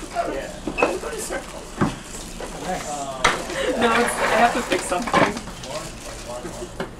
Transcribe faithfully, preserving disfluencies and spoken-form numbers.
Yeah. No, it's, I have to fix something.